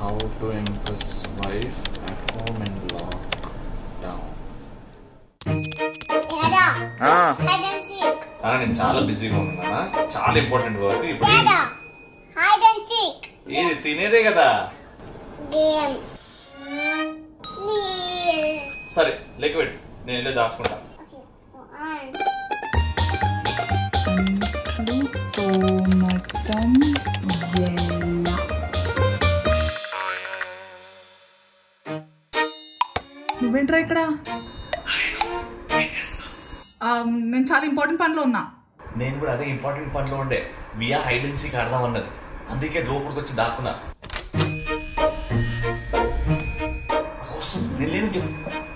How to impress wife at home in lockdown. నేను చాలా బిజీగా ఉన్నానా, చాలా ఇంపార్టెంట్ వర్క్. ఇప్పుడు ఇది తినేదే కదా. సరే లెక్క పెట్టు, నేను వెళ్ళి దాచుకుంటా. నువ్వేంట్రా ఇక్కడ? నేను చాలా ఇంపార్టెంట్ పనిలో ఉన్నా. నేను కూడా అదే ఇంపార్టెంట్ పనిలో ఉండే. వియా హైడ్ అండ్ సీక్ ఆడదాం అన్నది, అందుకే లోపలికి వచ్చి దాక్కున్నా. నేను లేని చెప్పు.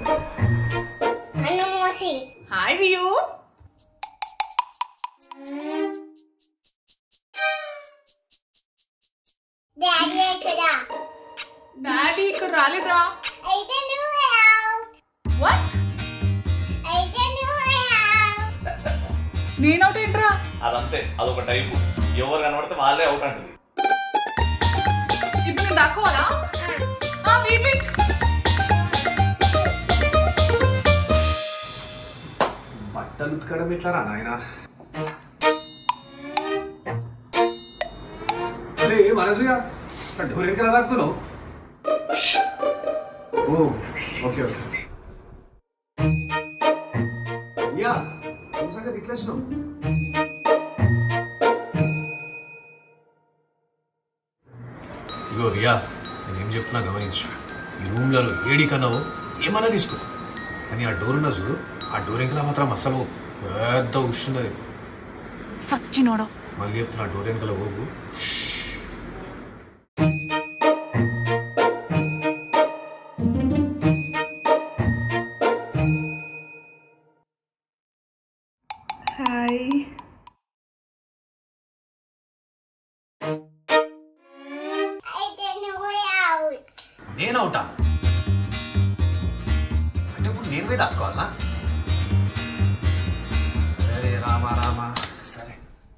హాయ్ వియూ. డాడీ ఇక్కడ రాలేదురా. నేను అవుట్ ఏంట్రా? అదంతే, అదొక టైపు. ఎవరు కనబడితే వాళ్ళే అవుట్ అంటది. ఇప్పుడు నేను దాక్కోవాలా? బట్టలు ఉతకడం ఎట్లారా నాయన? అరే మనసుగా డోర్ వెనకాల దాక్కుతున్నావు. Oh okay okay. యా సంగతి ఇట్లా వచ్చినావు. ఇగో రియా, నేనేం చెప్తున్నా గమనించు. ఈ రూమ్లో ఏడి కన్నావు ఏమన్నా తీసుకో, కానీ ఆ డోర్ ఉన్నా చూడు, ఆ డోర్ వెనకాల మాత్రం అసలు పెద్ద ఉష్ణది. సచ్చినోడా. మళ్ళీ చెప్తున్నా, డోర్ వెనకాల పోగు. హాయ్. నేను అవుతా అంటే ఇప్పుడు నేను పోయి దాసుకోవాలా? సరే రామా రామా. సరే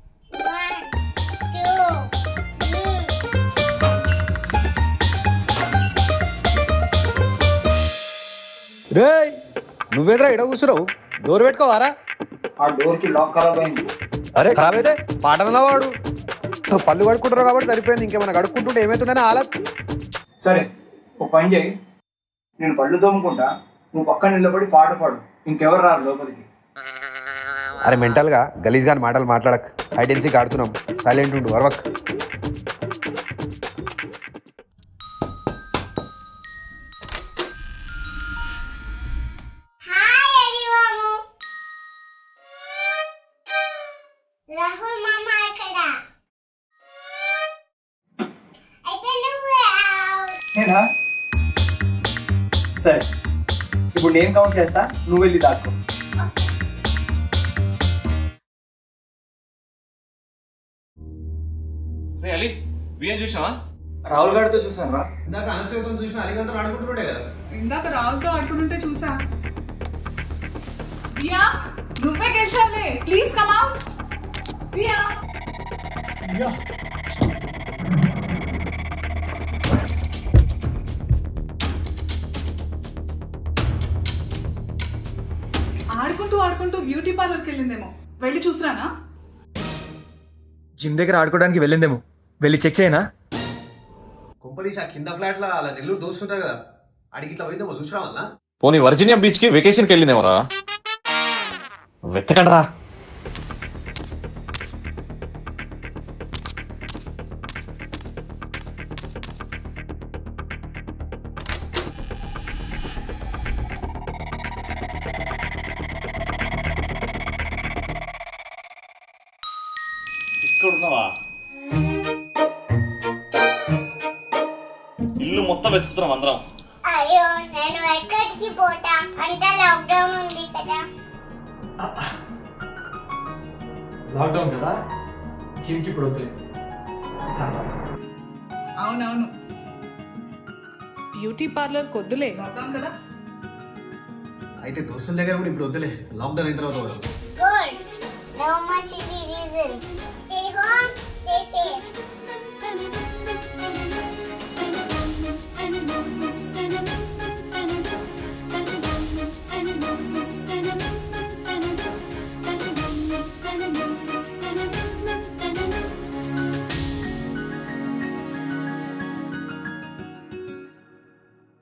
రే నువ్వేంద్రా ఇడ కూర్చున్నావు? డోర్ పెట్టుకోవారా? ఆ డోర్ కి లాక్ ఖరాబ్ అయింది. అరే ఖరాబ్ అయితే పాటనలా వాడు. పళ్ళు కడుక్కుంటారు కాబట్టి సరిపోయింది, ఇంకేమైనా కడుక్కుంటుంటే ఏమైతుందని ఆలత్. సరే ఓ పని చేయి, నేను పళ్ళు తోముకుంటా, నువ్వు పక్కన నిలబడి పాట పాడు, ఇంకెవరు రారు లోపలికి. అరే మెంటల్ గా గలీజ్ గాని మాటలు మాట్లాడక్. హైడ్ అండ్ సీక్ ఆడుతున్నాం, సైలెంట్ ఉండు అరవక్. నేనా? సరే ఇప్పుడు నేను కౌంట్ చేస్తా, నువ్వు వెళ్ళి దాక్కో. అలీ బియ్యం చూసావా? రాహుల్ గారితో చూసాను రా. ఇందాక అనసూయతో చూసిన అలిగంతో ఆడుకుంటుండే కదా. ఇందాక రావుతో ఆడుకుంటుంటే చూసా. ప్రియా నువ్వే గెలిచావులే, ప్లీజ్ కమ్ అవుట్. ప్రియా ఆడుకుంటూ ఆడుకుంటూ బ్యూటీ పార్లర్కి వెళ్ళిందేమో, వెళ్ళి చూసిరానా? జిమ్ దగ్గర ఆడుకోవడానికి వెళ్ళిందేమో, వెళ్ళి చెక్ చేయనా? కుంపదీసి ఆ కింద ఫ్లాట్ లా అలా నెల్లూరు దోస్తుంటా కదా, అడిగి ఇట్లా పోయిందేమో చూసిరా వల్ల. పోనీ వర్జీనియా బీచ్ కి వెకేషన్ కి వెళ్ళిందేమోరా, వెతకండి రా. ఇక్కడ ఉన్నావా? ఇల్లు మొత్తం వెతుకుతున్నాం అందరం. అయ్యో నేను ఎక్కడికి పోతా, అంతా లాక్డౌన్ ఉంది కదా. లాక్డౌన్ కదా, జిమ్కి ఇప్పుడు వద్దులే. అవునవును, బ్యూటీ పార్లర్ కొద్దులే, లాక్డౌన్ కదా. అయితే దోస్తుల దగ్గర కూడా ఇప్పుడు వద్దులే, లాక్డౌన్ అయిన తర్వాత. Good. No more silly reasons. Stay home, stay safe.